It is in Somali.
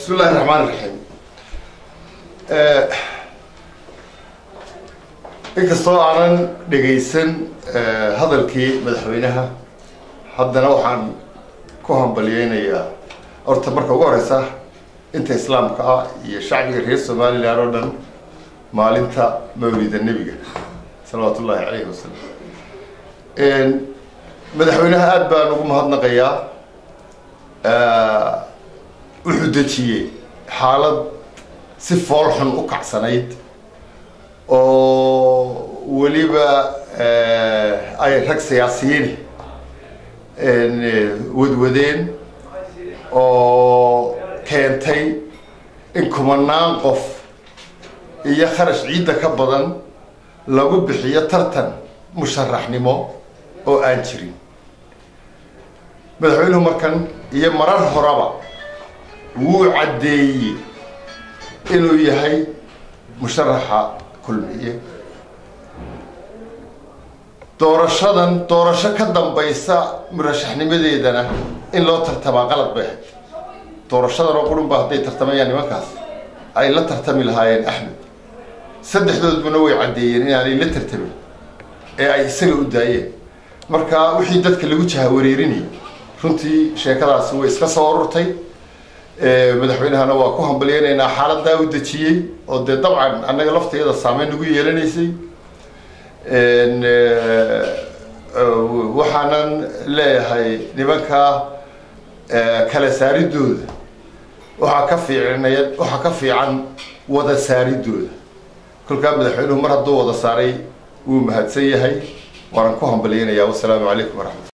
بسم الله الرحمن الرحيم. inkastoo aanan dhageysan hadalkii madaxweynaha haddana waxaan ku hambaliyeynayaa horta marka ugu horeysa inta islaamka ah iyo shacbiga reer Soomaaliland oo dhan maalinta mawlida nabiga sallallahu alayhi wasallam. madaxweynaha aad baan ugu mahadnaqayaa wuxuu dejiyay xaalad si fool xun u kacsanayd oo waliba ay rag siyaasiyiin wadwadeen oo keentay in kumanaan qof iyo kharash ciidda ka badan lagu bixiyo tartan musharaxnimo oo aan jirin. madaxweynuhu markan iyo marar horaba wuu caddeeyey inuu yahay musharaxa kulmiye. doorasho ka dambaysa murashaxnimadeedana in loo tartamaa qalad bay ahayd. doorashadan oo qurun baa hadday tartamayaan nimankaas ay la tartami lahaayeen Axmed saddexdooduna way caddeeyeen inaanay la tartamin ee ay isaga u daayeen. marka wixii dadka lagu jahawareerinayay runtii sheekadaasi way iska soo ururtay. madaxweynahana waa ku hambaliyeynaynaa xaaladdaa u dejiyey oo dee dabcan annaga lafteeda saameyn nagu yeelanaysay. waxaanan leeyahay nimanka kala saaridooda waxaa ka fiican wada saaridooda. kolkaa madaxweynuhu mar hadduu wada saaray wuu mahadsan yahay. waanan ku hambaliyeynayaa. wassalaamu calaykum waraxmatullahi.